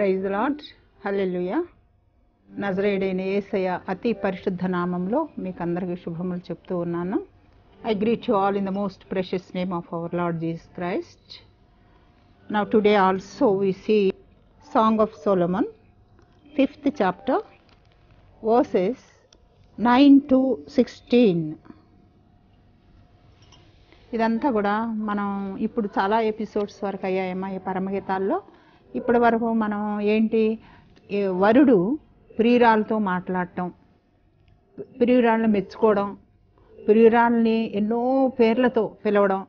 Praise lord, హల్లెలూయా. నజరేయుడైన యేసయ్య అతి పరిశుద్ధ నామంలో మీకు అందరికీ శుభములు చెప్తూ ఉన్నాను. I greet you all in the most precious name of our Lord Jesus Christ. Now today also we see Song of Solomon, 5th chapter, verses 9 to 16. ఇదంతా కూడా మనం ఇప్పుడు చాలా ఎపిసోడ్స్ వరకు అయ్యాయమ్మా ఈ పరమగీతాల్లో. ఇప్పటి వరకు మనం ఏంటి, వరుడు ప్రియురాలతో మాట్లాడటం, ప్రియురాలను మెచ్చుకోవడం, ప్రియురాల్ని ఎన్నో పేర్లతో పిలవడం,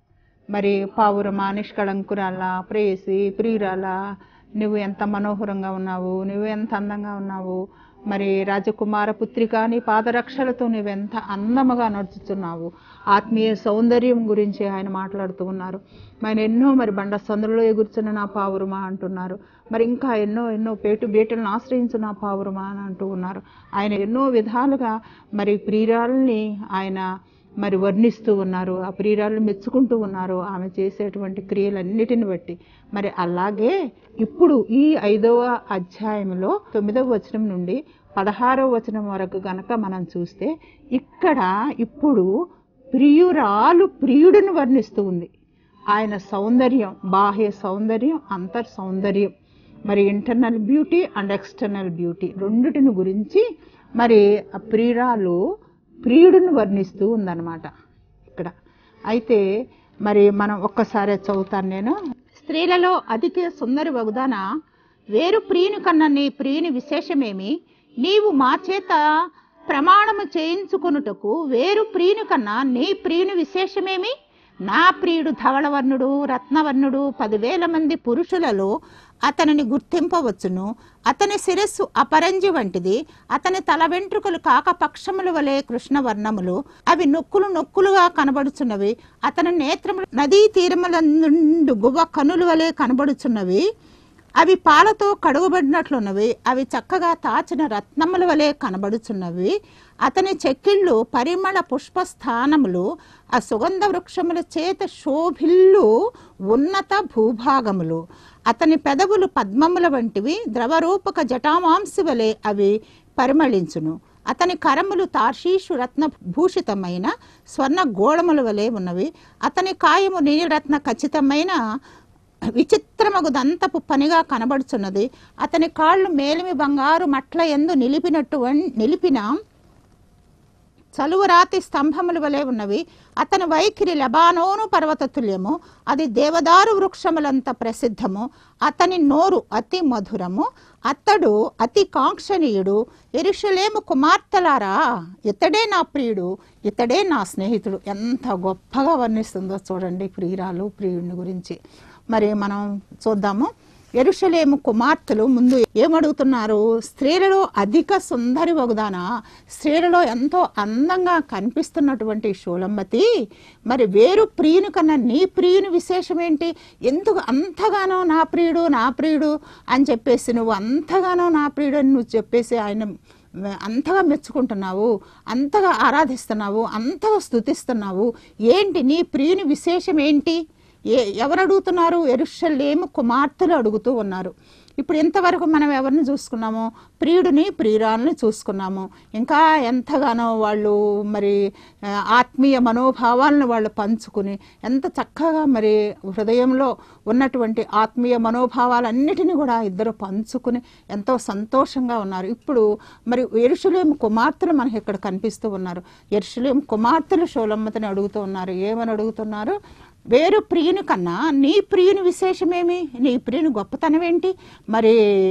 మరి పావురమా, నిష్కళంకురాల, ప్రేయసి, ప్రియురాల, నువ్వు ఎంత మనోహరంగా ఉన్నావు, నువ్వు ఎంత అందంగా ఉన్నావు, మరి రాజకుమార పుత్రిక, నీ పాదరక్షలతో నువ్వెంత అందముగా నడుచుతున్నావు, ఆత్మీయ సౌందర్యం గురించి ఆయన మాట్లాడుతూ ఉన్నారు. ఆయన ఎన్నో మరి బండ సందులో ఎగుర్చున్న నా పావురమా అంటున్నారు. మరి ఇంకా ఎన్నో ఎన్నో బేటలను ఆశ్రయించు నా పావురమా అని అంటూ ఉన్నారు. ఆయన ఎన్నో విధాలుగా మరి ప్రియురాల్ని ఆయన మరి వర్ణిస్తూ ఉన్నారు, ఆ ప్రియురాలను మెచ్చుకుంటూ ఉన్నారు ఆమె చేసేటువంటి క్రియలన్నిటిని బట్టి. మరి అలాగే ఇప్పుడు ఈ 5వ అధ్యాయంలో 9వ వచనం నుండి 16వ వచనం వరకు గనక మనం చూస్తే, ఇక్కడ ఇప్పుడు ప్రియురాలు ప్రియుడిని వర్ణిస్తూ ఉంది. ఆయన సౌందర్యం, బాహ్య సౌందర్యం, అంతర్ సౌందర్యం, మరి internal beauty and external beauty రెండిటిని గురించి మరి ఆ ప్రియురాలు ప్రియుడిని వర్ణిస్తూ ఉందన్నమాట ఇక్కడ. అయితే మరి మనం ఒక్కసారి చదువుతాను నేను. స్త్రీలలో అధిక సుందరి వగుదాన, వేరు ప్రియుని కన్నా నీ ప్రియుని విశేషమేమి? నీవు మా చేత ప్రమాణము చేయించుకొనుటకు వేరు ప్రియుని కన్నా నీ ప్రియుని విశేషమేమి? నా ప్రియుడు ధవళవర్ణుడు, రత్నవర్ణుడు, 10,000 మంది పురుషులలో అతనిని గుర్తింపవచ్చును. అతని శిరస్సు అపరంజి వంటిది, అతని తల వెంట్రుకలు కాకపక్షముల వలె కృష్ణవర్ణములు, అవి నొక్కులు నొక్కులుగా కనబడుచున్నవి. అతని నేత్రములు నదీ తీరముల నుండి గువ్వ కనుల వలె కనబడుచున్నవి, అవి పాలతో కడుగబడినట్లున్నవి, అవి చక్కగా తాచిన రత్నముల వలె కనబడుచున్నవి. అతని చెక్కిళ్ళు పరిమళ పుష్పస్థానములు, ఆ సుగంధ వృక్షముల చేత శోభిల్లు ఉన్నత భూభాగములు. అతని పెదవులు పద్మముల వంటివి, ద్రవరూపక జటామాంసి వలె అవి పరిమళించును. అతని కరములు తార్షీషు రత్న భూషితమైన స్వర్ణ గోళముల వలె ఉన్నవి. అతని కాయము నీలరత్న ఖచ్చితమైన విచిత్రమగు దంతపు పనిగా కనబడుచున్నది. అతని కాళ్ళు మేలిమి బంగారు మట్ల యందు నిలిపిన చలువరాతి స్తంభముల వలె ఉన్నవి. అతని వైఖరి లెబానోను పర్వత తుల్యము, అది దేవదారు వృక్షములంత ప్రసిద్ధము. అతని నోరు అతి మధురము, అతడు అతి కాంక్షణీయుడు. యెరూషలేము కుమార్తెలారా, ఇతడే నా ప్రియుడు, ఇతడే నా స్నేహితుడు. ఎంత గొప్పగా వర్ణిస్తుందో చూడండి ప్రియురాలు ప్రియుడిని గురించి. మరి మనం చూద్దాము. యెరూషలేము కుమార్తెలు ముందు ఏమడుగుతున్నారు? స్త్రీలలో అధిక సుందరి వగుదానా, స్త్రీలలో ఎంతో అందంగా కనిపిస్తున్నటువంటి షూలమ్మతి, మరి వేరు ప్రియుని కన్నా నీ ప్రియుని విశేషం ఏంటి? ఎందుకు అంతగానో నా ప్రియుడు నా ప్రియుడు అని చెప్పేసి నువ్వు అంతగానో నా ప్రియుడు అని నువ్వు చెప్పేసి ఆయన అంతగా మెచ్చుకుంటున్నావు, అంతగా ఆరాధిస్తున్నావు, అంతగా స్తుతిస్తున్నావు. ఏంటి నీ ప్రియుని విశేషం ఏంటి? ఎవరు అడుగుతున్నారు? యెరూషలేము కుమార్తెలు అడుగుతూ ఉన్నారు. ఇప్పుడు ఇంతవరకు మనం ఎవరిని చూసుకున్నాము? ప్రియుడిని ప్రియురాలని చూసుకున్నాము. ఇంకా ఎంతగానో వాళ్ళు మరి ఆత్మీయ మనోభావాలను వాళ్ళు పంచుకుని ఎంత చక్కగా మరి హృదయంలో ఉన్నటువంటి ఆత్మీయ మనోభావాలన్నిటినీ కూడా ఇద్దరు పంచుకుని ఎంతో సంతోషంగా ఉన్నారు. ఇప్పుడు మరి యెరూషలేము కుమార్తెలు మనకి ఇక్కడ కనిపిస్తూ ఉన్నారు. యెరూషలేము కుమార్తెలు షూలమ్మతిని అడుగుతూ ఉన్నారు. ఏమని అడుగుతున్నారు? వేరు ప్రియుని కన్నా నీ ప్రియుని విశేషమేమి? నీ ప్రియుని గొప్పతనం ఏంటి? మరి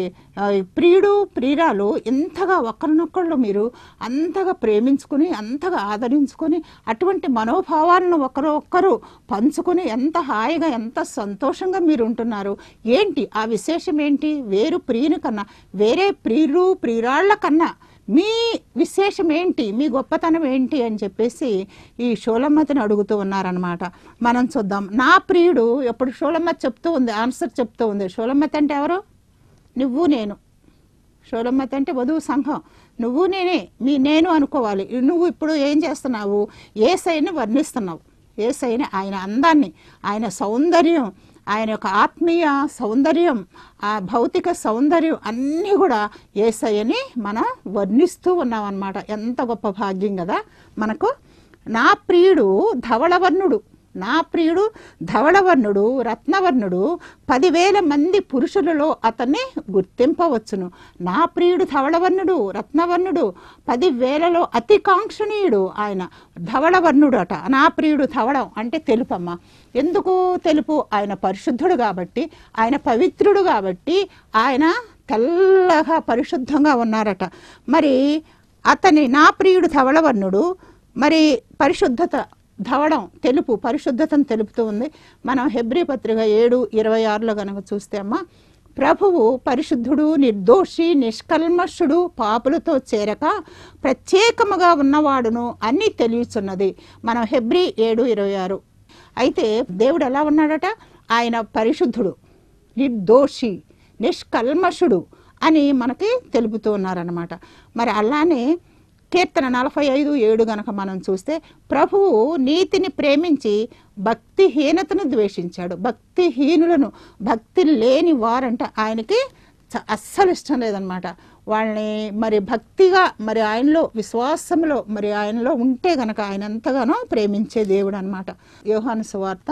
ప్రియుడు ప్రియురాలు ఎంతగా ఒకరినొకళ్ళు మీరు అంతగా ప్రేమించుకుని, అంతగా ఆదరించుకొని, అటువంటి మనోభావాలను ఒకరు పంచుకొని ఎంత హాయిగా ఎంత సంతోషంగా మీరు ఉంటున్నారు. ఏంటి ఆ విశేషం ఏంటి? వేరు ప్రియుని కన్నా, వేరే ప్రియులు ప్రియురాళ్ల కన్నా మీ విశేషం ఏంటి, మీ గొప్పతనం ఏంటి అని చెప్పేసి ఈ షూలమ్మతిని అడుగుతూ ఉన్నారనమాట. మనం చూద్దాం. నా ప్రియుడు ఎప్పుడు షూలమ్మతి చెప్తూ ఉంది, ఆన్సర్ చెప్తూ ఉంది. షూలమ్మతి అంటే ఎవరు? నువ్వు నేను. షూలమ్మతి అంటే వధువు సంఘం. నువ్వు నేనే, నేను అనుకోవాలి. నువ్వు ఇప్పుడు ఏం చేస్తున్నావు? యేసయ్యని వర్ణిస్తున్నావు. యేసయ్యని, ఆయన అందాన్ని, ఆయన సౌందర్యం, ఆయన యొక్క ఆత్మీయ సౌందర్యం, ఆ భౌతిక సౌందర్యం అన్నీ కూడా యేసయ్యని మనం వర్ణిస్తూ ఉన్నాం అన్నమాట. ఎంత గొప్ప భాగ్యం కదా మనకు. నా ప్రియుడు ధవళవర్ణుడు, నా ప్రియుడు ధవళవర్ణుడు, రత్నవర్ణుడు, 10,000 మంది పురుషులలో అతన్ని గుర్తింపవచ్చును. నా ప్రియుడు ధవళవర్ణుడు, రత్నవర్ణుడు, 10,000లో అతి కాంక్షణీయుడు ఆయన ధవళవర్ణుడు అట. నా ప్రియుడు ధవళం అంటే తెలుపమ్మ. ఎందుకు తెలుపు? ఆయన పరిశుద్ధుడు కాబట్టి, ఆయన పవిత్రుడు కాబట్టి, ఆయన తెల్లగా పరిశుద్ధంగా ఉన్నారట. మరి అతని నా ప్రియుడు ధవళవర్ణుడు, మరి పరిశుద్ధత, ధవళం తెలుపు, పరిశుద్ధతను తెలుపుతూ ఉంది. మనం హెబ్రీ పత్రిక 7:26లో కనుక చూస్తే అమ్మ, ప్రభువు పరిశుద్ధుడు, నిర్దోషి, నిష్కల్మషుడు, పాపులతో చేరక ప్రత్యేకముగా ఉన్నవాడును అని తెలియచున్నది. మనం హెబ్రీ 7:26. అయితే దేవుడు ఎలా ఉన్నాడట? ఆయన పరిశుద్ధుడు, నిర్దోషి, నిష్కల్మషుడు అని మనకి తెలుపుతూ ఉన్నారన్నమాట. మరి అలానే కీర్తన 45:7 గనక మనం చూస్తే, ప్రభువు నీతిని ప్రేమించి భక్తిహీనతను ద్వేషించాడు. భక్తిహీనులను, భక్తి లేని వారంట ఆయనకి అస్సలు ఇష్టం లేదనమాట. వాళ్ళని మరి భక్తిగా మరి ఆయనలో విశ్వాసంలో మరి ఆయనలో ఉంటే గనక ఆయన ఎంతగానో ప్రేమించే దేవుడు అనమాట. యోహాను సువార్త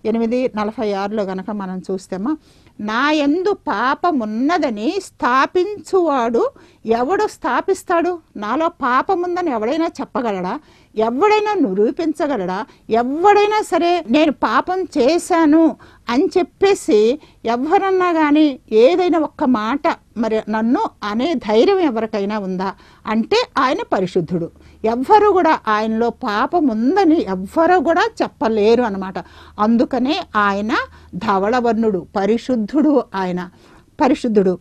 8:46లో గనక మనం చూస్తేమా, నా యందు పాపమున్నదని స్థాపించువాడు ఎవడు స్థాపిస్తాడు? నాలో పాపముందని ఎవడైనా చెప్పగలడా? ఎవడైనా నిరూపించగలడా? ఎవడైనా సరే నేను పాపం చేశాను అని చెప్పేసి ఎవరన్నా కానీ ఏదైనా ఒక్క మాట మరి నన్ను అనే ధైర్యం ఎవరికైనా ఉందా అంటే ఆయన పరిశుద్ధుడు. ఎవ్వరు కూడా ఆయనలో పాపం ఉందని ఎవ్వరు కూడా చెప్పలేరు అన్నమాట. అందుకనే ఆయన ధవళవర్ణుడు, పరిశుద్ధుడు, ఆయన పరిశుద్ధుడు.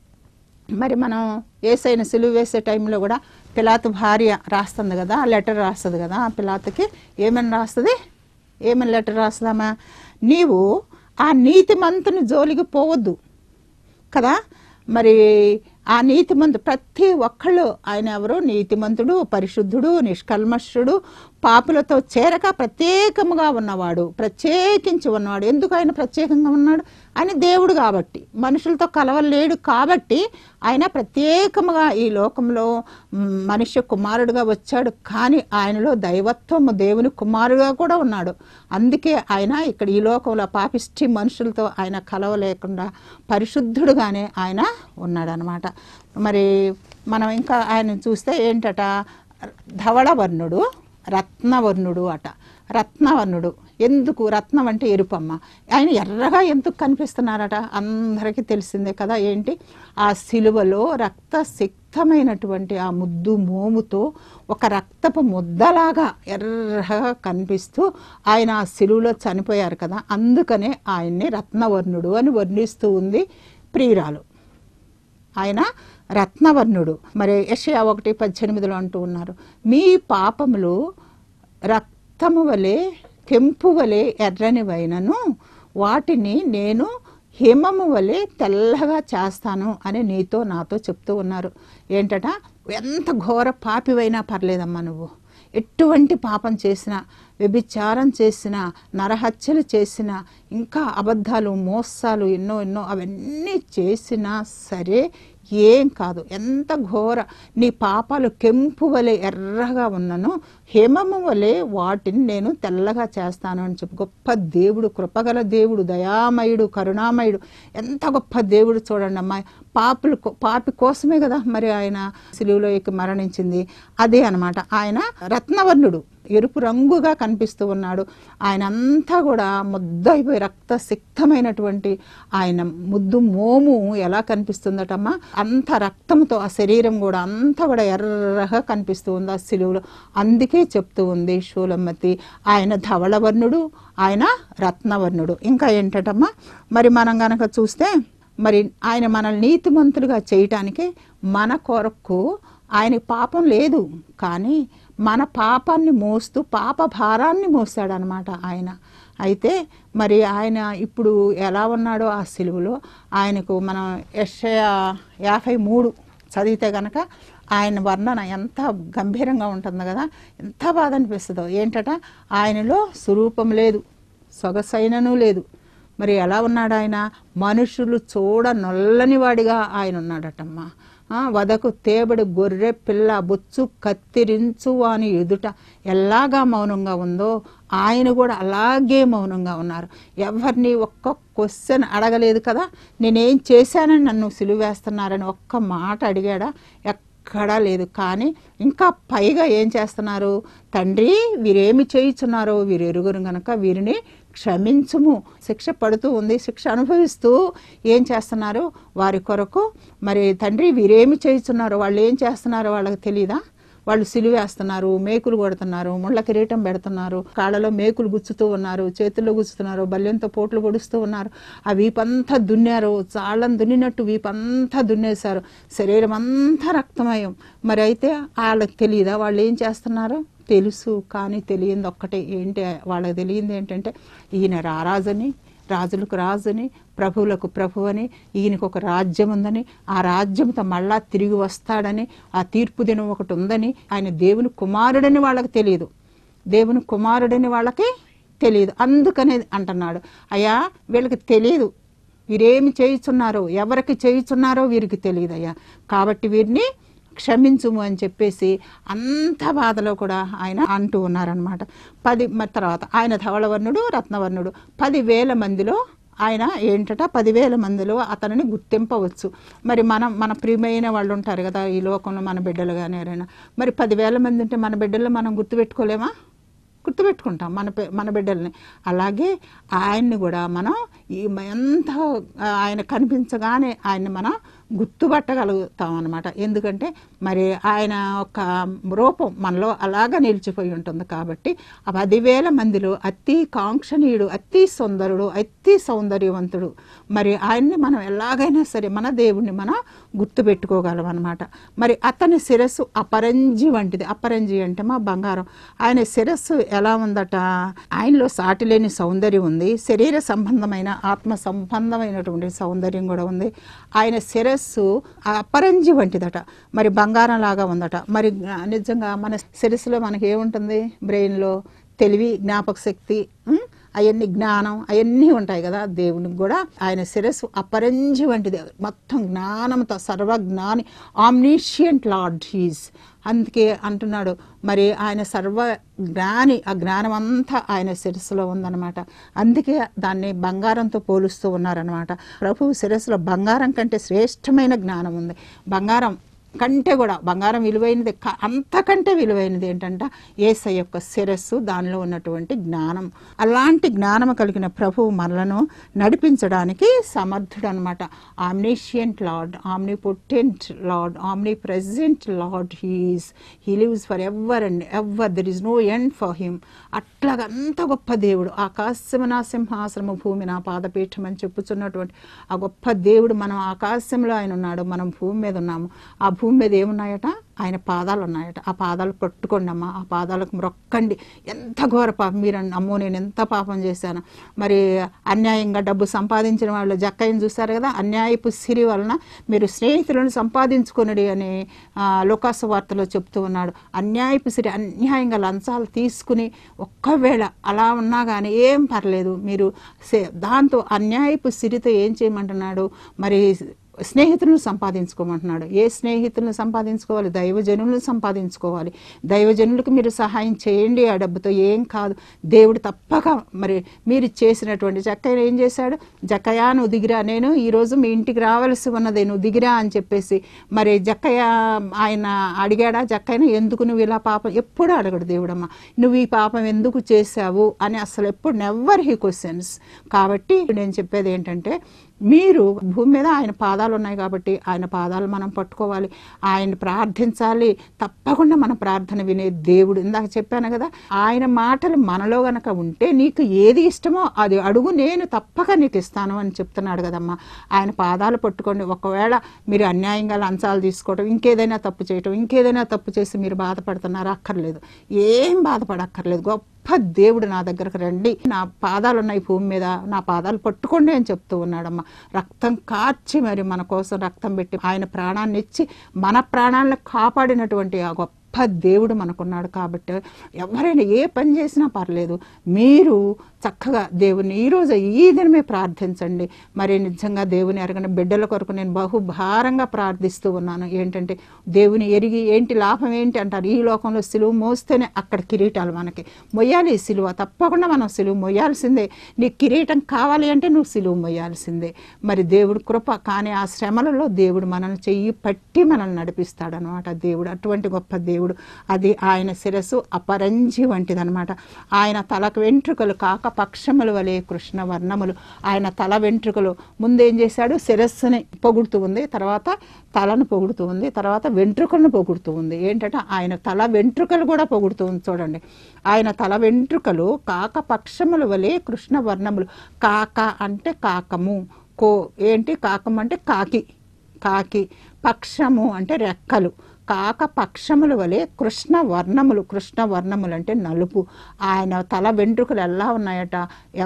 మరి మనం యేసయ్యను సిలువ వేసే టైంలో కూడా పిలాతు భార్య రాస్తుంది కదా, లెటర్ రాస్తుంది కదా. ఆ పిలాతుకి ఏమని రాస్తుంది? ఏమని లెటర్ రాస్తుందమ్మా? నీవు ఆ నీతిమంతుని జోలికి పోవద్దు కదా. మరి ఆ నీతిమంతు ప్రతి ఒక్కళ్ళు, ఆయన ఎవరు? నీతిమంతుడు, పరిశుద్ధుడు, నిష్కల్మషుడు, పాపులతో చేరక ప్రత్యేకముగా ఉన్నవాడు, ప్రత్యేకించి ఉన్నవాడు. ఎందుకు ఆయన ప్రత్యేకంగా ఉన్నాడు? ఆయన దేవుడు కాబట్టి, మనుషులతో కలవలేడు కాబట్టి ఆయన ప్రత్యేకముగా ఈ లోకంలో మనుష్య కుమారుడుగా వచ్చాడు. కానీ ఆయనలో దైవత్వము, దేవుని కుమారుడుగా కూడా ఉన్నాడు. అందుకే ఆయన ఇక్కడ ఈ లోకంలో పాపిష్టి మనుషులతో ఆయన కలవలేకుండా పరిశుద్ధుడుగానే ఆయన ఉన్నాడు అనమాట. మరి మనం ఇంకా ఆయన చూస్తే ఏంటట? ధవళవర్ణుడు, రత్నవర్ణుడు అట. రత్నవర్ణుడు ఎందుకు? రత్నం అంటే ఎరుపమ్మ. ఆయన ఎర్రగా ఎందుకు కనిపిస్తున్నారట? అందరికీ తెలిసిందే కదా. ఏంటి? ఆ సిలువలో రక్తసిక్తమైనటువంటి ఆ ముద్దు మోముతో ఒక రక్తపు ముద్దలాగా ఎర్రగా కనిపిస్తూ ఆయన ఆ సిలువలో చనిపోయారు కదా. అందుకనే ఆయన్ని రత్నవర్ణుడు అని వర్ణిస్తూ ఉంది ప్రియురాలు. ఆయన రత్నవర్ణుడు. మరి యెషయా 1:18లో అంటూ ఉన్నారు, మీ పాపములు రక్తము వలె కెంపు వలె ఎర్రనివైనను వాటిని నేను హిమము వలె తెల్లగా చేస్తాను అని నీతో నాతో చెప్తూ ఉన్నారు. ఏంటట? ఎంత ఘోర పాపివైనా పర్లేదమ్మా, నువ్వు ఎటువంటి పాపం చేసినా, వ్యభిచారం చేసినా, నరహత్యలు చేసినా, ఇంకా అబద్ధాలు, మోసాలు ఎన్నో అవన్నీ చేసినా సరే ఏం కాదు. ఎంత ఘోర నీ పాపాలు కెంపు వలె ఎర్రగా ఉన్నను, హేమము వలె వాటిని నేను తెల్లగా చేస్తాను అని చెప్పి గొప్ప దేవుడు, కృపగల దేవుడు, దయామయుడు, కరుణామయుడు. ఎంత గొప్ప దేవుడు చూడండి అమ్మా. పాపి కోసమే కదా మరి ఆయన సిలువలో ఎక్కి మరణించింది. అదే అనమాట. ఆయన రత్నవర్ణుడు, ఎరుపు రంగుగా కనిపిస్తూ ఉన్నాడు. ఆయన అంతా కూడా ముద్దయిపోయి రక్తసిక్తమైనటువంటి ఆయన ముద్దు మోము ఎలా కనిపిస్తుందటమ్మా? అంత రక్తంతో ఆ శరీరం కూడా అంతా కూడా ఎర్రగా కనిపిస్తూ ఉంది ఆ సిలువలో. అందుకే చెప్తూ ఉంది షూలమ్మతి, ఆయన ధవళవర్ణుడు, ఆయన రత్నవర్ణుడు. ఇంకా ఏంటటమ్మా? మరి మనం గనక చూస్తే మరి ఆయన మనల్ని నీతిమంతులుగా చేయటానికి మన కొరకు ఆయనకి పాపం లేదు, కానీ మన పాపాన్ని మోస్తూ పాప భారాన్ని మోస్తాడనమాట ఆయన. అయితే మరి ఆయన ఇప్పుడు ఎలా ఉన్నాడో ఆ సిలువలో ఆయనకు మనం యెషయా 53 చదివితే కనుక ఆయన వర్ణన ఎంత గంభీరంగా ఉంటుంది కదా, ఎంత బాధ అనిపిస్తుందో. ఏంటట, ఆయనలో స్వరూపం లేదు, సొగసైనను లేదు. మరి ఎలా ఉన్నాడు ఆయన? మనుషులు చూడ నొల్లని వాడిగా ఆయన ఉన్నాడటమ్మా. వదకు తేబడి గొర్రె పిల్ల బొచ్చు కత్తిరించు అని ఎదుట ఎలాగా మౌనంగా ఉందో ఆయన కూడా అలాగే మౌనంగా ఉన్నారు. ఎవరిని ఒక్క క్వశ్చన్ అడగలేదు కదా, నేనేం చేశానని నన్ను సిలువేస్తున్నారని ఒక్క మాట అడిగాడా? ఎక్కడా లేదు. కానీ ఇంకా పైగా ఏం చేస్తున్నారు? తండ్రి, వీరేమి చేయుచున్నారో వీరు ఎరుగురు గనక వీరిని క్షమించుము. శిక్ష పడుతూ ఉంది, శిక్ష అనుభవిస్తూ ఏం చేస్తున్నారు? వారి కొరకు మరి తండ్రి వీరేమి చేయుచున్నారో, వాళ్ళు ఏం చేస్తున్నారో వాళ్ళకి తెలీదా? వాళ్ళు సిలువేస్తున్నారు, మేకులు కొడుతున్నారు, ముళ్ళ కిరీటం పెడుతున్నారు, కాళ్ళలో మేకులు గుచ్చుతూ ఉన్నారు, చేతుల్లో గుచ్చుతున్నారు, బల్యంతో పోట్లు పొడుస్తూ ఉన్నారు. ఆ వీపంతా దున్నారు, చాళ్ళని దున్నినట్టు వీపంతా దున్నేశారు, శరీరం అంతా రక్తమయం. మరి అయితే వాళ్ళకి తెలియదా వాళ్ళు ఏం చేస్తున్నారు? తెలుసు, కానీ తెలియంది ఒక్కటే. ఏంటి వాళ్ళకి తెలియంది ఏంటంటే, ఈయన రారాజని, రాజులకు రాజుని, ప్రభువులకు ప్రభువని, ఈయనకు ఒక రాజ్యం ఉందని, ఆ రాజ్యంతో మళ్ళా తిరిగి వస్తాడని, ఆ తీర్పు దినం ఒకటి ఉందని, ఆయన దేవుని కుమారుడని వాళ్ళకి తెలియదు. దేవుని కుమారుడని వాళ్ళకి తెలియదు. అందుకనే అంటున్నాడు, అయ్యా వీళ్ళకి తెలియదు, వీరేమి చేయుచున్నారో, ఎవరికి చేయుచున్నారో వీరికి తెలియదు అయ్యా, కాబట్టి వీరిని క్షమించుము అని చెప్పేసి అంత బాధలో కూడా ఆయన అంటూ ఉన్నారనమాట. తర్వాత ఆయన ధవళవర్ణుడు, రత్నవర్ణుడు, 10,000 మందిలో ఆయన ఏంటట, 10,000 మందిలో అతనిని గుర్తింపవచ్చు. మరి మన ప్రియమైన వాళ్ళు ఉంటారు కదా ఈ లోకంలో, మన బిడ్డలు కానీ ఎవరైనా, మరి 10,000 మంది ఉంటే మన బిడ్డల్లో మనం గుర్తుపెట్టుకోలేమా? గుర్తుపెట్టుకుంటాం మన బిడ్డల్ని. అలాగే ఆయన్ని కూడా మనం ఎంత ఆయన కనిపించగానే ఆయన్ని మనం గుర్తుపట్టగలుగుతాం అన్నమాట. ఎందుకంటే మరి ఆయన ఒక రూపం మనలో అలాగా నిలిచిపోయి ఉంటుంది. కాబట్టి ఆ 10,000 మందిలో అతి కాంక్షణీయుడు, అతి సుందరుడు, అతి సౌందర్యవంతుడు, మరి ఆయన్ని మనం ఎలాగైనా సరే మన దేవుణ్ణి మనం గుర్తుపెట్టుకోగలం అన్నమాట. మరి అతని శిరస్సు అపరంజి వంటిది. అపరంజి అంటే మా బంగారం. ఆయన శిరస్సు ఎలా ఉందట? ఆయనలో సాటి లేని సౌందర్యం ఉంది, శరీర సంబంధమైన ఆత్మ సంబంధమైనటువంటి సౌందర్యం కూడా ఉంది. ఆయన శిరస్సు అపరంజి వంటిదట, మరి బంగారం లాగా ఉందట. మరి నిజంగా మన శిరస్సులో మనకి ఏముంటుంది? బ్రెయిన్లో తెలివి, జ్ఞాపక శక్తి, అవన్నీ జ్ఞానం, అవన్నీ ఉంటాయి కదా. దేవునికి కూడా ఆయన శిరస్సు అపరంజి వంటిది, మొత్తం జ్ఞానంతో సర్వజ్ఞాని, ఆమ్నిషియంట్ లార్డ్ హీస్. అందుకే అంటున్నాడు మరి ఆయన సర్వ జ్ఞాని, ఆ జ్ఞానం అంతా ఆయన శిరస్సులో ఉందన్నమాట. అందుకే దాన్ని బంగారంతో పోలుస్తూ ఉన్నారనమాట. ప్రభువు శిరస్సులో బంగారం కంటే శ్రేష్టమైన జ్ఞానం ఉంది. బంగారం కంటే కూడా బంగారం విలువైనది, అంతకంటే విలువైనది ఏంటంటే యేసయ్య యొక్క శిరస్సు, దానిలో ఉన్నటువంటి జ్ఞానం. అలాంటి జ్ఞానం కలిగిన ప్రభువు మనలను నడిపించడానికి సమర్థుడు అనమాట. Omniscient lord, omnipotent lord, omnipresent lord he's. He lives for ever and ever, there is no end for him. అట్లాగా అంత గొప్ప దేవుడు. ఆకాశము నా సింహాసనము, భూమి నా పాదపీఠం అని చెప్పుచున్నటువంటి ఆ గొప్ప దేవుడు. మనం ఆకాశంలో ఆయన ఉన్నాడు, మనం భూమి మీద ఉన్నాము. ఆ భూమి మీద ఏమున్నాయట? ఆయన పాదాలు ఉన్నాయట. ఆ పాదాలు పట్టుకోండి అమ్మా, ఆ పాదాలకు మొక్కండి. ఎంత ఘోర పాపం! మీరు అమ్మో నేను ఎంత పాపం చేశాను. మరి అన్యాయంగా డబ్బు సంపాదించిన వాళ్ళు జక్కయ్యను చూశారు కదా, అన్యాయపు సిరి వలన మీరు స్నేహితులను సంపాదించుకొనడి అని లోకాసు వార్తలో చెప్తూ ఉన్నాడు. అన్యాయపు సిరి, అన్యాయంగా లంచాలు తీసుకుని ఒక్కవేళ అలా ఉన్నా కానీ ఏం పర్లేదు, మీరు దాంతో అన్యాయపు సిరితో ఏం చేయమంటున్నాడు? మరి స్నేహితులను సంపాదించుకోమంటున్నాడు. ఏ స్నేహితులను సంపాదించుకోవాలి? దైవజనులను సంపాదించుకోవాలి. దైవజనులకు మీరు సహాయం చేయండి, ఆ డబ్బుతో ఏం కాదు. దేవుడు తప్పక మరి మీరు చేసినటువంటి జక్కయ్య ఏం చేశాడు? జక్కయ్య నువ్వు దిగిరా, నేను ఈరోజు మీ ఇంటికి రావాల్సి ఉన్నదే, నువ్వు దిగిరా అని చెప్పేసి మరి జక్కయ్య ఆయన అడిగాడా? జక్కయ్యను ఎందుకు నువ్వు ఇలా పాపం, ఎప్పుడు అడగడు దేవుడమ్మ, నువ్వు ఈ పాపం ఎందుకు చేశావు అని అసలు ఎప్పుడు నెవర్ హీ క్వశ్చన్స్. కాబట్టి నేను చెప్పేది ఏంటంటే, మీరు భూమి మీద ఆయన పాదాలు ఉన్నాయి కాబట్టి ఆయన పాదాలు మనం పట్టుకోవాలి, ఆయన్ని ప్రార్థించాలి. తప్పకుండా మన ప్రార్థన వినే దేవుడు. ఇందాక చెప్పాను కదా, ఆయన మాటలు మనలో గనక ఉంటే నీకు ఏది ఇష్టమో అది అడుగు, నేను తప్పక నీకు ఇస్తాను అని చెప్తున్నాడు కదమ్మా. ఆయన పాదాలు పట్టుకోండి. ఒకవేళ మీరు అన్యాయంగా లంచాలు తీసుకోవడం, ఇంకేదైనా తప్పు చేయటం, ఇంకేదైనా తప్పు చేసి మీరు బాధపడుతున్నారా? అక్కర్లేదు, ఏం బాధపడక్కర్లేదు. గొప్ప దేవుడు నా దగ్గరకు రండి, నా పాదాలు ఉన్నాయి భూమి మీద, నా పాదాలు పట్టుకోండి అని చెప్తూ ఉన్నాడమ్మా. రక్తం కార్చి మరి మన కోసం రక్తం పెట్టి ఆయన ప్రాణాన్ని ఇచ్చి మన ప్రాణాలను కాపాడినటువంటి ఆ గొప్ప దేవుడు మనకున్నాడు. కాబట్టి ఎవరైనా ఏ పని చేసినా పర్లేదు, మీరు చక్కగా దేవుని ఈరోజు ఈ దినమే ప్రార్థించండి. మరి నిజంగా దేవుని ఎరగని బిడ్డల కొరకు నేను బహుభారంగా ప్రార్థిస్తూ ఉన్నాను. ఏంటంటే దేవుని ఎరిగి ఏంటి లాభం ఏంటి అంటారు. ఈ లోకంలో సిలువ మోస్తేనే అక్కడ కిరీటాలు మనకి మొయ్యాలి. సిలువ తప్పకుండా మనం సిలువ మొయ్యాల్సిందే. నీకు కిరీటం కావాలి అంటే నువ్వు సిలువ మొయ్యాల్సిందే. మరి దేవుడు కృప. కానీ ఆ శ్రమలలో దేవుడు మనల్ని చెయ్యి పట్టి మనల్ని నడిపిస్తాడనమాట. దేవుడు అటువంటి గొప్ప దేవుడు. అది ఆయన శిరస్సు అపరంజి వంటిదనమాట. ఆయన తలకు వెంట్రుకలు కాక పక్షముల వలె కృష్ణ వర్ణములు. ఆయన తల వెంట్రుకలు ముందేం చేశాడు, శిరస్సుని పొగుడుతూ ఉంది, తర్వాత తలను పొగుడుతూ ఉంది, తర్వాత వెంట్రుకలను పొగుడుతూ ఉంది. ఏంటంటే ఆయన తల వెంట్రుకలు కూడా పొగుడుతూ ఉంది. చూడండి, ఆయన తల వెంట్రుకలు కాక పక్షముల వలె కృష్ణ వర్ణములు. కాక అంటే కాకము, ఏంటి కాకం అంటే కాకి, కాకి పక్షము అంటే రెక్కలు, కాక పక్షముల వలె కృష్ణ వర్ణములు. కృష్ణ వర్ణములు అంటే నలుపు. ఆయన తల వెంట్రుకలు ఎలా ఉన్నాయట,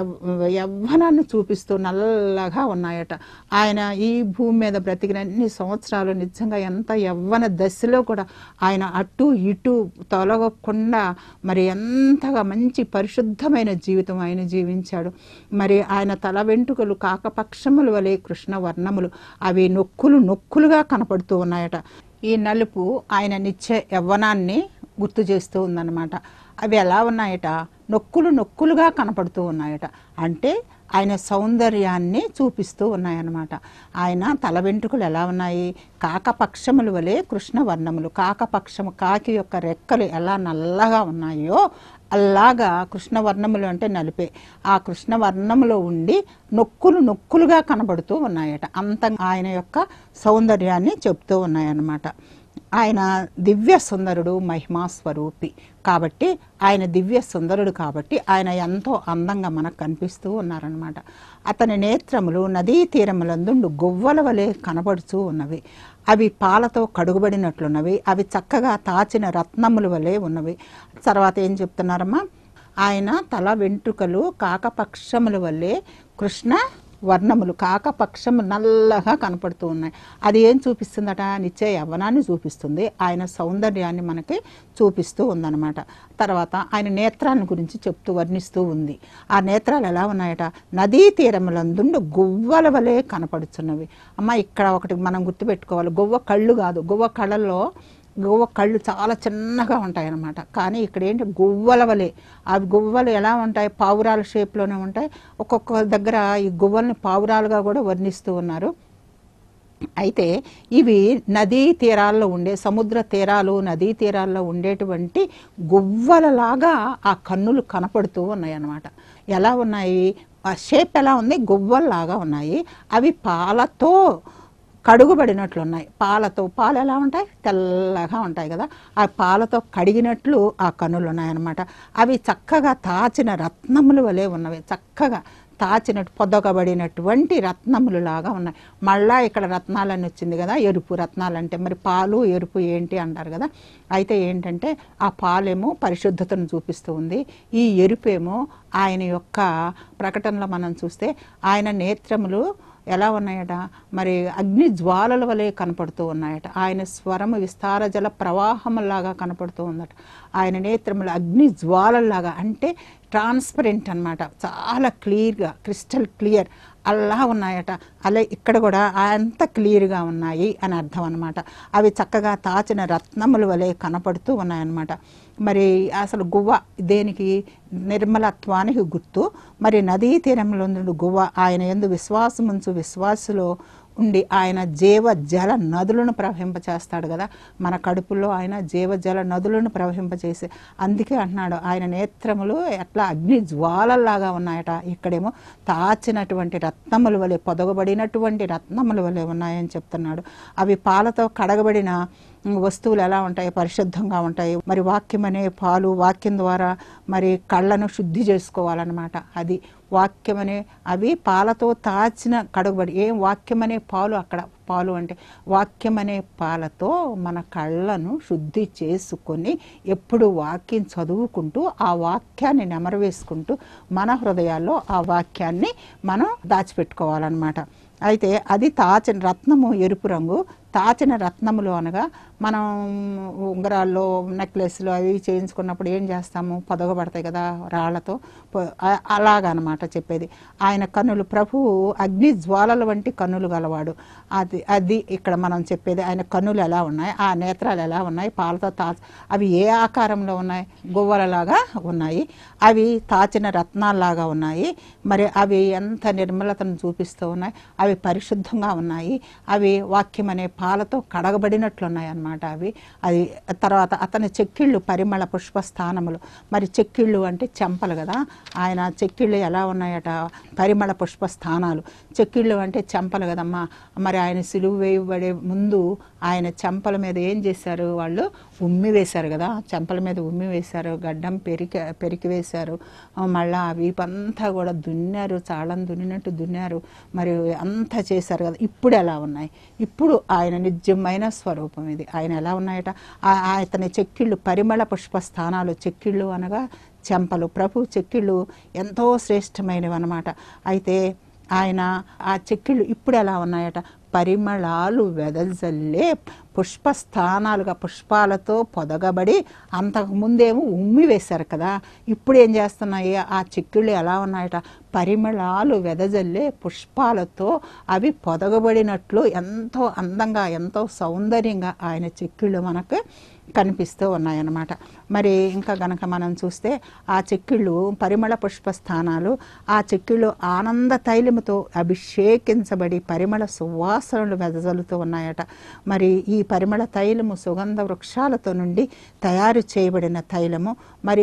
యవ్వనాన్ని చూపిస్తూ నల్లగా ఉన్నాయట. ఆయన ఈ భూమి మీద బ్రతికిన అన్ని సంవత్సరాలు నిజంగా ఎంత యవ్వన దశలో కూడా ఆయన అటు ఇటు తొలగకుండా మరి ఎంతగా మంచి పరిశుద్ధమైన జీవితం ఆయన జీవించాడు. మరి ఆయన తల వెంట్రుకలు కాకపక్షముల వలె కృష్ణ వర్ణములు. అవి నొక్కులుగా కనపడుతూ ఉన్నాయట. ఈ నలుపు ఆయన నిత్య యవ్వనాన్ని గుర్తు చేస్తూ ఉందన్నమాట. అవి ఎలా ఉన్నాయట, నొక్కులుగా కనపడుతూ ఉన్నాయట. అంటే ఆయన సౌందర్యాన్ని చూపిస్తూ ఉన్నాయన్నమాట. ఆయన తల వెంట్రుకలు ఎలా ఉన్నాయి, కాకపక్షముల వలె కృష్ణ వర్ణములు. కాకపక్షము కాకి యొక్క రెక్కలు ఎలా నల్లగా ఉన్నాయో అలాగా కృష్ణవర్ణములు అంటే నలిపే. ఆ కృష్ణవర్ణములో ఉండి నొక్కులుగా కనబడుతూ ఉన్నాయట. అంత ఆయన యొక్క సౌందర్యాన్ని చెప్తూ ఉన్నాయన్నమాట. ఆయన దివ్య సుందరుడు, మహిమా స్వరూపి కాబట్టి, ఆయన దివ్య సుందరుడు కాబట్టి ఆయన ఎంతో అందంగా మనకు కనిపిస్తూ ఉన్నారనమాట. అతని నేత్రములు నదీ తీరములందు గువ్వల వలె కనబడుతూ ఉన్నవి. అవి పాలతో కడుగుబడినట్లున్నవి. అవి చక్కగా తాచిన రత్నముల వలె ఉన్నవి. తర్వాత ఏం చెప్తున్నారమ్మా, ఆయన తల వెంట్రుకలు కాకపక్షముల వలె కృష్ణ వర్ణములు. కాకపక్షము నల్లగా కనపడుతూ ఉన్నాయి. అది ఏం చూపిస్తుందట, నిత్య యవ్వనాన్ని చూపిస్తుంది. ఆయన సౌందర్యాన్ని మనకి చూపిస్తూ ఉందన్నమాట. తర్వాత ఆయన నేత్రాలను గురించి చెప్తూ వర్ణిస్తూ ఉంది. ఆ నేత్రాలు ఎలా ఉన్నాయట, నదీ తీరములందు గువ్వల వలె కనపడుతున్నవి. అమ్మ ఇక్కడ ఒకటి మనం గుర్తుపెట్టుకోవాలి, గువ్వ కళ్ళు కాదు. గువ్వ కళ్ళు చాలా చిన్నగా ఉంటాయి అన్నమాట. కానీ ఇక్కడ ఏంటి, గువ్వల వలె. అవి గువ్వలు ఎలా ఉంటాయి, పావురాల షేప్లోనే ఉంటాయి. ఒక్కొక్క దగ్గర ఈ గువ్వల్ని పావురాలుగా కూడా వర్ణిస్తూ ఉన్నారు. అయితే ఇవి నదీ తీరాల్లో ఉండే, సముద్ర తీరాలు నదీ తీరాల్లో ఉండేటువంటి గువ్వలలాగా ఆ కన్నులు కనపడుతూ ఉన్నాయి అన్నమాట. ఎలా ఉన్నాయి, ఆ షేప్ ఎలా ఉంది, గువ్వల్లాగా ఉన్నాయి. అవి పాలతో కడుగుబడినట్లున్నాయి. పాలు ఎలా ఉంటాయి, తెల్లగా ఉంటాయి కదా. ఆ పాలతో కడిగినట్లు ఆ కన్నులు ఉన్నాయన్నమాట. అవి చక్కగా తాచిన రత్నముల వలె ఉన్నవి. చక్కగా తాచినట్టు పొదగబడినటువంటి రత్నములు లాగా ఉన్నాయి. మళ్ళా ఇక్కడ రత్నాలని వచ్చింది కదా, ఎరుపు రత్నాలు అంటే మరి పాలు ఎరుపు ఏంటి అంటారు కదా. అయితే ఏంటంటే ఆ పాలేమో పరిశుద్ధతను చూపిస్తూ ఉంది. ఈ ఎరుపేమో ఆయన యొక్క ప్రకటనలో మనం చూస్తే ఆయన నేత్రములు ఎలా ఉన్నాయట, మరి అగ్ని జ్వాలల వలె కనపడుతూ ఉన్నాయట. ఆయన స్వరము విస్తార జల ప్రవాహంలాగా కనపడుతూ ఉందట. ఆయన నేత్రములు అగ్ని జ్వాలల్లాగా అంటే ట్రాన్స్పరెంట్ అన్నమాట. చాలా క్లియర్గా, క్రిస్టల్ క్లియర్ అలా ఉన్నాయట. అలా ఇక్కడ కూడా అంత క్లియర్గా ఉన్నాయి అని అర్థం అన్నమాట. అవి చక్కగా తాచిన రత్నముల వలె కనపడుతూ ఉన్నాయన్నమాట. మరి అసలు గువ్వ దేనికి, నిర్మలత్వానికి గుర్తు. మరి నదీ తీరంలో గువ్వ ఆయన యందు విశ్వాసముంచు విశ్వాసులో ఉండి ఆయన జీవజల నదులను ప్రవహింపచేస్తాడు కదా. మన కడుపులో ఆయన జీవజల నదులను ప్రవహింపచేసి, అందుకే అంటున్నాడు ఆయన నేత్రములు ఎట్లా అగ్ని జ్వాలల్లాగా ఉన్నాయట. ఇక్కడేమో తాచినటువంటి రత్నముల వలె, పొదగబడినటువంటి రత్నముల వలె ఉన్నాయని చెప్తున్నాడు. అవి పాలతో కడగబడిన వస్తువులు ఎలా ఉంటాయి? పరిశుద్ధంగా ఉంటాయి. మరి వాక్యం అనే పాలు, వాక్యం ద్వారా మరి కళ్ళను శుద్ధి చేసుకోవాలన్నమాట. అది వాక్యం అనే, అవి పాలతో తాచిన కడగబడి, ఏం వాక్యం అనే పాలు, అక్కడ పాలు అంటే వాక్యం అనే పాలతో మన కళ్ళను శుద్ధి చేసుకొని ఎప్పుడు వాక్యం చదువుకుంటూ ఆ వాక్యాన్ని నెమరవేసుకుంటూ మన హృదయాల్లో ఆ వాక్యాన్ని మనం దాచిపెట్టుకోవాలన్నమాట. అయితే అది తాచిన రత్నము, ఎరుపు రంగు. తాచిన రత్నములు అనగా మనం ఉంగరాల్లో, నెక్లెస్లు అవి చేయించుకున్నప్పుడు ఏం చేస్తాము? పొదగబడతాయి కదా రాళ్లతో. అలాగనమాట చెప్పేది. ఆయన కన్నులు, ప్రభువు అగ్ని జ్వాలల వంటి కన్నులు గలవాడు. అది ఇక్కడ మనం చెప్పేది. ఆయన కన్నులు ఎలా ఉన్నాయి, ఆ నేత్రాలు ఎలా ఉన్నాయి, పాలతో అవి ఏ ఆకారంలో ఉన్నాయి? గువ్వలలాగా ఉన్నాయి. అవి తాచిన రత్నాల్లాగా ఉన్నాయి. మరి అవి ఎంత నిర్మలతను చూపిస్తూ ఉన్నాయి. అవి పరిశుద్ధంగా ఉన్నాయి. అవి వాక్యం అనే పాలతో కడగబడినట్లున్నాయి అన్నమాట. అది తర్వాత అతని చెక్కిళ్ళు పరిమళ పుష్పస్థానములు. మరి చెక్కిళ్ళు అంటే చెంపలు కదా, ఆయన చెక్కిళ్ళు ఎలా ఉన్నాయట? పరిమళ పుష్పస్థానాలు. చెక్కిళ్ళు అంటే చెంపలు కదమ్మా. మరి ఆయన సిలువ వేయబడే ముందు ఆయన చెంపల మీద ఏం చేశారు? వాళ్ళు ఉమ్మి వేశారు కదా, చెంపల మీద ఉమ్మి వేశారు, గడ్డం పెరికి వేశారు, మళ్ళా వీపంతా కూడా దున్నారు, చాళం దున్నినట్టు దున్నారు, మరి అంతా చేశారు కదా. ఇప్పుడు ఎలా ఉన్నాయి? ఇప్పుడు ఆయన నిజమైన స్వరూపం ఇది. ఆయన ఎలా ఉన్నాయట? అతని చెక్కిళ్ళు పరిమళ పుష్పస్థానాలు. చెక్కిళ్ళు అనగా చెంపలు. ప్రభు చెక్కిళ్ళు ఎంతో శ్రేష్టమైనవి అన్నమాట. అయితే ఆయన ఆ చెక్కిళ్ళు ఇప్పుడు ఎలా ఉన్నాయట? పరిమళాలు వెదజల్లే పుష్పస్థానాలుగా, పుష్పాలతో పొదగబడి, అంతకుముందేమో ఉమ్మి వేశారు కదా, ఇప్పుడు ఏం చేస్తున్నాయి? ఆ చెక్కిళ్ళు ఎలా ఉన్నాయట? పరిమళాలు వెదజల్లే పుష్పాలతో అవి పొదగబడినట్లు ఎంతో అందంగా, ఎంతో సౌందర్యంగా ఆయన చెక్కిళ్ళు మనకు కనిపిస్తూ ఉన్నాయన్నమాట. మరి ఇంకా గనక మనం చూస్తే ఆ చెక్కిళ్ళు పరిమళ పుష్పస్థానాలు. ఆ చెక్కిళ్ళు ఆనంద తైలముతో అభిషేకించబడి పరిమళ సువాసనలు వెదజల్లుతూ ఉన్నాయట. మరి ఈ పరిమళ తైలము సుగంధ వృక్షాలతో నుండి తయారు చేయబడిన తైలము. మరి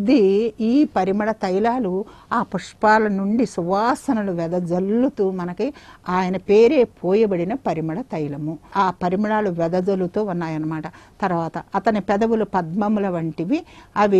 ఈ పరిమళ తైలాలు ఆ పుష్పాల నుండి సువాసనలు వెదజల్లుతూ మనకి ఆయన పేరే పోయబడిన పరిమళ తైలము. ఆ పరిమళాలు వెదజల్లుతూ ఉన్నాయన్నమాట. తర్వాత అతని పెదవులు పద్మముల వంటివి. అవి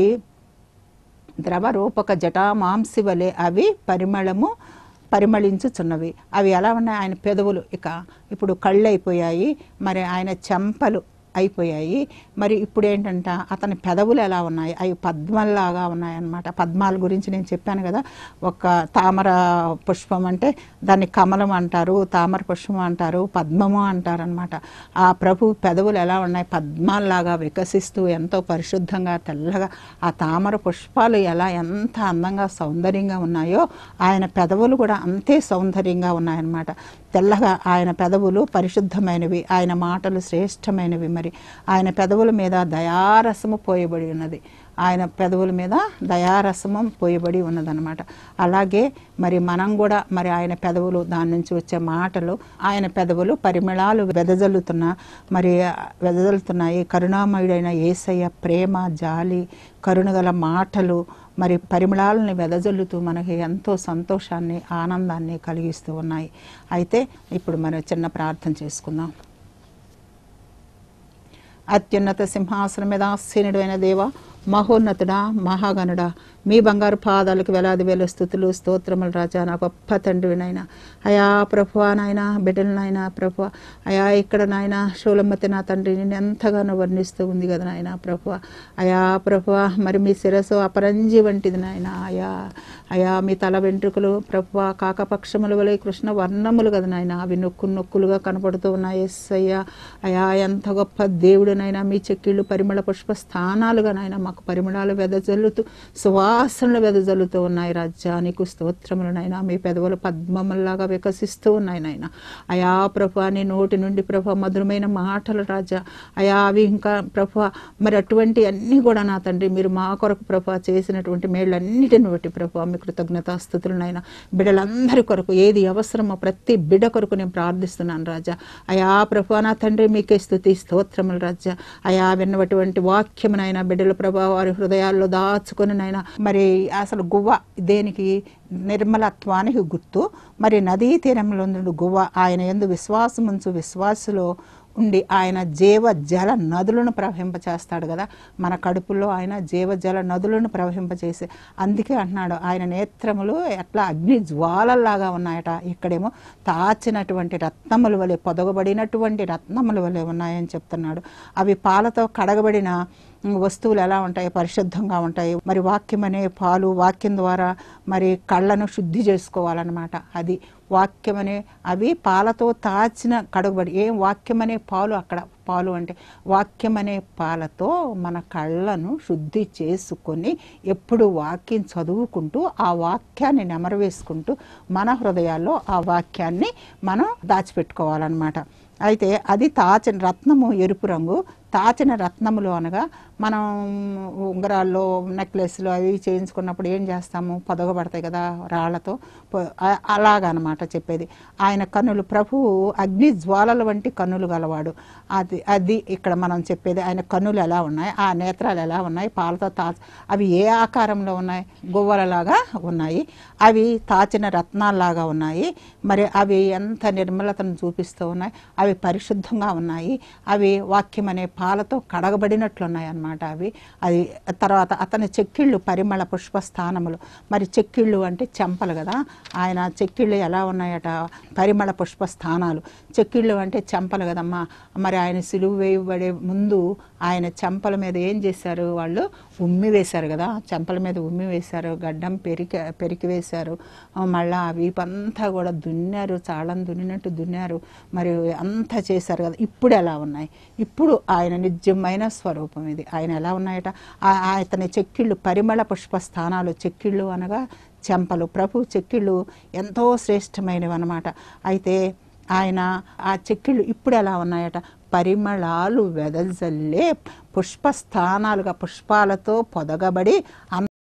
ద్రవరూపక జటామాంసి వలె అవి పరిమళించుచున్నవి. అవి ఎలా ఉన్నాయి? ఆయన పెదవులు ఇప్పుడు కళ్ళు అయిపోయాయి, మరి ఆయన చెంపలు అయిపోయాయి. మరి ఇప్పుడు ఏంటంట? అతని పెదవులు ఎలా ఉన్నాయి? అవి పద్మల్లాగా ఉన్నాయన్నమాట. పద్మాల గురించి నేను చెప్పాను కదా. ఒక తామర పుష్పం అంటే దాన్ని కమలం అంటారు, తామర పుష్పం అంటారు, పద్మము అంటారు అనమాట. ఆ ప్రభు పెదవులు ఎలా ఉన్నాయి? పద్మాల్లాగా వికసిస్తూ ఎంతో పరిశుద్ధంగా తెల్లగా ఆ తామర పుష్పాలు ఎంత అందంగా సౌందర్యంగా ఉన్నాయో ఆయన పెదవులు కూడా అంతే సౌందర్యంగా ఉన్నాయన్నమాట. తెల్లగా ఆయన పెదవులు పరిశుద్ధమైనవి, ఆయన మాటలు శ్రేష్టమైనవి. మరి ఆయన పెదవుల మీద దయారసము పోయబడి ఉన్నది. ఆయన పెదవుల మీద దయారసము పోయబడి ఉన్నదన్నమాట. అలాగే మరి మనం కూడా మరి ఆయన పెదవులు, దాని నుంచి వచ్చే మాటలు, ఆయన పెదవులు పరిమళాలు వెదజల్లుతున్నాయి. కరుణామయుడైన యేసయ్య ప్రేమ, జాలి, కరుణగల మాటలు మరి పరిమళాలని వెదజల్లుతూ మనకి ఎంతో సంతోషాన్ని, ఆనందాన్ని కలిగిస్తూ ఉన్నాయి. అయితే ఇప్పుడు మనం చిన్న ప్రార్థన చేసుకుందాం. అత్యున్నత సింహాసనం మీద ఆసీనుడైన దేవ, మహోన్నతుడా, మహాగణుడా, మీ బంగారు పాదాలకు వేలాది వేల స్థుతులు, స్తోత్రములు రాజా. నా గొప్ప తండ్రి నాయన, అయా ప్రభువా, నాయన బిడ్డలు నాయన ప్రభువా, అయా ఇక్కడ నాయన షోలమ్మతి నా తండ్రి నేను ఎంతగానో వర్ణిస్తూ ఉంది కదా నాయన ప్రభువా. అయా ప్రభువా, మరి మీ శిరస్సు అపరంజి వంటిది నాయన. అయా మీ తల వెంట్రుకలు ప్రభువా కాకపక్షముల వలె కృష్ణ వర్ణములు కదా నాయన. అవి నొక్కులుగా కనపడుతూ ఉన్నాయి. ఎస్ అయ్యా, అయా ఎంత గొప్ప దేవుడు నాయన. మీ చెక్కిళ్ళు పరిమళ పుష్ప స్థానాలుగా నాయన మాకు పరిమళాలు వెదజల్లుతూ, సువాసనలు వెదజల్లుతూ ఉన్నాయి రాజా. నీకు స్తోత్రములు నాయన. మీ పెదవులు పద్మముల్లాగా వికసిస్తూ ఉన్నాయి నాయన. అయా ప్రభువా, నీ నోటి నుండి ప్రభువా మధురమైన మాటలు రాజా. అయా అవి ఇంకా ప్రభువా మరి అటువంటి అన్నీ కూడా నా తండ్రి మీరు మా కొరకు ప్రభువా చేసినటువంటి మేళ్ళన్నిటిని బట్టి ప్రభువా మీ కృతజ్ఞతాస్తుతులు నాయన. బిడ్డలందరి కొరకు ఏది అవసరమో ప్రతి బిడ్డ కొరకు నేను ప్రార్థిస్తున్నాను రాజా. అయా ప్రభువా నా తండ్రి మీకే స్తుతి స్తోత్రములు రాజా. అయా విన్నటువంటి వాక్యమునైనా బిడ్డల ప్రభా వారి హృదయాల్లో దాచుకొని నైనా. మరి అసలు గువ్వ దేనికి? నిర్మలత్వానికి గుర్తు. మరి నదీ తీరంలో గువ్వ ఆయన యందు విశ్వాసముంచు విశ్వాసులో ఉండి ఆయన జీవ జల నదులను ప్రవహింపచేస్తాడు కదా. మన కడుపులో ఆయన జీవ జల నదులను ప్రవహింపచేసి, అందుకే అంటున్నాడు ఆయన నేత్రములు ఎట్లా అగ్ని జ్వాలల్లాగా ఉన్నాయట. ఇక్కడేమో తాచినటువంటి రత్నముల వలె, పొదగబడినటువంటి రత్నముల వలె ఉన్నాయని చెప్తున్నాడు. అవి పాలతో కడగబడిన వస్తువులు ఎలా ఉంటాయి? పరిశుద్ధంగా ఉంటాయి. మరి వాక్యం అనే పాలు, వాక్యం ద్వారా మరి కళ్ళను శుద్ధి చేసుకోవాలన్నమాట. అది వాక్యం అనే, అవి పాలతో తాచిన కడగబడి, ఏం వాక్యం అనే పాలు, అక్కడ పాలు అంటే వాక్యం అనే పాలతో మన కళ్ళను శుద్ధి చేసుకొని ఎప్పుడు వాక్యం చదువుకుంటూ ఆ వాక్యాన్ని నెమరవేసుకుంటూ మన హృదయాల్లో ఆ వాక్యాన్ని మనం దాచిపెట్టుకోవాలన్నమాట. అయితే అది తాచిన రత్నము, ఎరుపు రంగు. తాచిన రత్నములు అనగా మనం ఉంగరాల్లో, నెక్లెస్లు అవి చేయించుకున్నప్పుడు ఏం చేస్తాము? పొదగబడతాయి కదా రాళ్లతో. అలాగనమాట చెప్పేది. ఆయన కన్నులు, ప్రభువు అగ్ని జ్వాలల వంటి కన్నులు గలవాడు. అది ఇక్కడ మనం చెప్పేది. ఆయన కన్నులు ఎలా ఉన్నాయి, ఆ నేత్రాలు ఎలా ఉన్నాయి, పాలతో అవి ఏ ఆకారంలో ఉన్నాయి? గువ్వలలాగా ఉన్నాయి. అవి తాచిన రత్నాల్లాగా ఉన్నాయి. మరి అవి ఎంత నిర్మలతను చూపిస్తూ ఉన్నాయి. అవి పరిశుద్ధంగా ఉన్నాయి. అవి వాక్యం అనే పాలతో కడగబడినట్లున్నాయి అన్నమాట. అది తర్వాత అతని చెక్కిళ్ళు పరిమళ పుష్పస్థానములు. మరి చెక్కిళ్ళు అంటే చెంపలు కదా. ఆయన చెక్కిళ్ళు ఎలా ఉన్నాయట? పరిమళ పుష్పస్థానాలు. చెక్కిళ్ళు అంటే చెంపలు కదమ్మా. మరి ఆయన సిలువ వేయబడే ముందు ఆయన చెంపల మీద ఏం చేశారు? వాళ్ళు ఉమ్మి వేశారు కదా. చెంపల మీద ఉమ్మి వేశారు, గడ్డం పెరికి వేశారు, మళ్ళా వీపంతా కూడా దున్నారు, చాళం దున్నినట్టు దున్నారు. మరి అంతా చేశారు కదా. ఇప్పుడు ఎలా ఉన్నాయి? ఇప్పుడు ఆయన నిజమైన స్వరూపం ఇది. ఆయన ఎలా ఉన్నాయట? అతని చెక్కిళ్ళు పరిమళ పుష్పస్థానాలు. చెక్కిళ్ళు అనగా చెంపలు. ప్రభు చెక్కిళ్ళు ఎంతో శ్రేష్టమైనవి అన్నమాట. అయితే ఆయన ఆ చెక్కిళ్ళు ఇప్పుడు ఎలా ఉన్నాయట? పరిమళాలు వెదజల్లే పుష్పస్థానాలుగా, పుష్పాలతో పొదగబడి